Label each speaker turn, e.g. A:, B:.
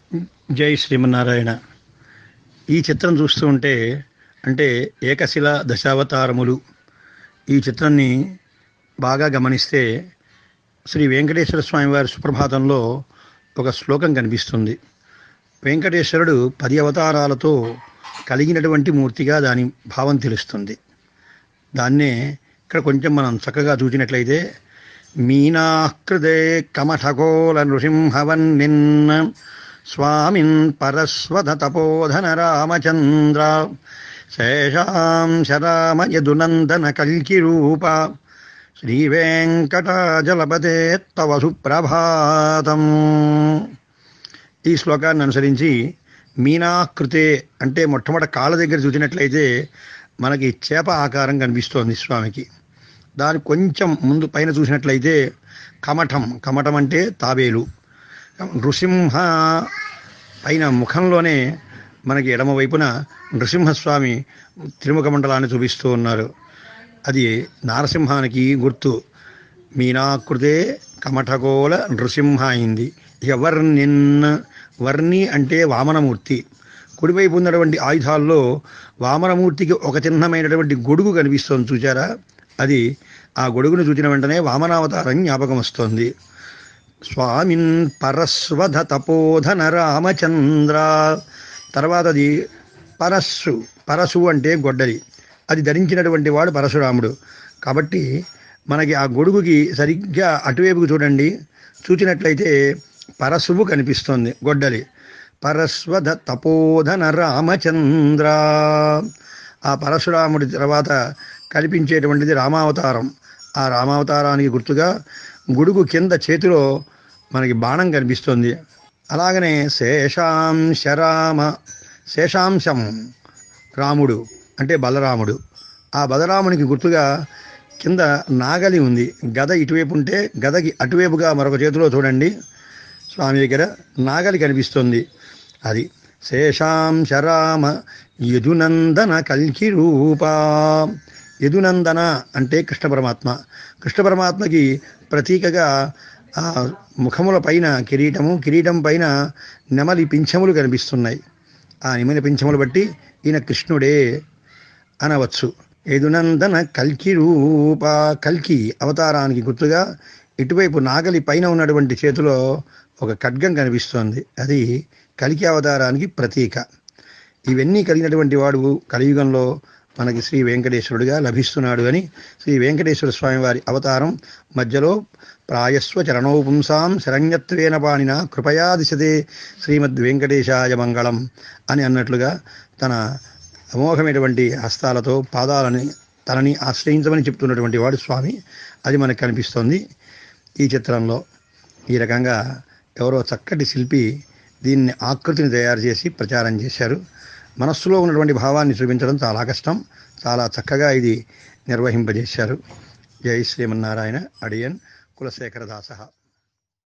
A: జై శ్రీమన్నారాయణ. ఈ చిత్రం చూస్తూ ఉంటే అంటే ఏకశిల దశావతారములు ఈ చిత్రాన్ని బాగా గమనిస్తే శ్రీ వెంకటేశ్వర స్వామి వారి సుప్రభాతంలో ఒక శ్లోకం కనిపిస్తుంది. వెంకటేశ్వరుడు 10 అవతారాలతో కలిగినటువంటి మూర్తిగా దాని భావం తెలుస్తుంది. దాన్నే ఇక్కడ కొంచెం మనం చక్కగా చూసినట్లయితే మీనాకృతే కమఠకోల నృసింహవన్నిన్న స్వామిన్ పరస్వత తపోధన రామచంద్ర శేషాంశ రామ యదునందన కల్కి రూప శ్రీ వెంకటాచలపతే తవ సుప్రభాతం. ఈ శ్లోకాన్ని అనుసరించి మీనాకృతే అంటే మొట్టమొదటి కాళ్ళ దగ్గర చూసినట్లయితే మనకి చేప ఆకారం కనిపిస్తోంది స్వామికి. దాని కొంచెం ముందు పైన చూసినట్లయితే కమఠం అంటే తాబేలు. నృసింహ పైన ముఖంలోనే మనకి ఎడమ వైపున నృసింహస్వామి త్రిముఖ మండలాన్ని చూపిస్తూ ఉన్నారు. అది నారసింహానికి గుర్తు. మీనాకృతే కమఠకోల నృసింహ అయింది. ఇక వర్ణి అంటే వామనమూర్తి. కుడివైపు ఉన్నటువంటి ఆయుధాల్లో వామనమూర్తికి ఒక చిహ్నమైనటువంటి గొడుగు కనిపిస్తోంది, చూచారా? అది ఆ గొడుగును చూసిన వెంటనే వామనావతారం జ్ఞాపకం వస్తోంది. స్వామిన్ పరస్వధ తపోధన రామచంద్ర. తర్వాత అది పరశు అంటే గొడ్డలి. అది ధరించినటువంటి వాడు పరశురాముడు. కాబట్టి మనకి ఆ గొడుగుకి సరిగ్గా అటువైపుకు చూడండి, చూచినట్లయితే పరశువు కనిపిస్తోంది, గొడ్డలి. పరస్వధ తపోధన రామచంద్ర. ఆ పరశురాముడి తర్వాత కనిపించేటువంటిది రామావతారం. ఆ రామావతారానికి గుర్తుగా గొడుగు కింద చేతిలో మనకి బాణం కనిపిస్తుంది. అలాగనే శేషాంశం రాముడు అంటే బలరాముడు. ఆ బలరామునికి గుర్తుగా కింద నాగలి ఉంది. గద ఇటువైపు ఉంటే గదకి అటువైపుగా మరొక చేతిలో చూడండి, స్వామి దగ్గర నాగలి కనిపిస్తుంది. అది శేషాంశ రామ యదునందన కల్కి రూప. యదునందన అంటే కృష్ణ పరమాత్మ. కృష్ణ పరమాత్మకి ప్రతీకగా ఆ ముఖముల పైన కిరీటం పైన నెమలి పింఛములు కనిపిస్తున్నాయి. ఆ నెమలి పింఛములు బట్టి ఈయన కృష్ణుడే అనవచ్చు. యదునందన కల్కి రూప. కల్కి అవతారానికి గుర్తుగా ఇటువైపు నాగలి పైన ఉన్నటువంటి చేతిలో ఒక ఖడ్గం కనిపిస్తోంది. అది కల్కి అవతారానికి ప్రతీక. ఇవన్నీ కలిగినటువంటి వాడు కలియుగంలో మనకి శ్రీ వెంకటేశ్వరుడిగా లభిస్తున్నాడు అని శ్రీ వెంకటేశ్వర స్వామి వారి అవతారం మధ్యలో ప్రాయస్వ చరణౌ పుంసాం శరణ్యత్వేన పాణిన కృపయా దిశతే శ్రీమద్ వెంకటేశాయ మంగళం అని అన్నట్లుగా తన అమోఘమైనటువంటి హస్తాలతో తనని ఆశ్రయించమని చెప్తున్నటువంటి వాడు స్వామి. అది మనకు కనిపిస్తోంది ఈ చిత్రంలో. ఈ రకంగా ఎవరో చక్కటి శిల్పి దీన్ని ఆకృతిని తయారు చేసి ప్రచారం చేశారు. మనస్సులో ఉన్నటువంటి భావాన్ని చూపించడం చాలా కష్టం. చాలా చక్కగా ఇది నిర్వహింపజేశారు. జై శ్రీమన్నారాయణ. అడియన్ కులశేఖరదాస.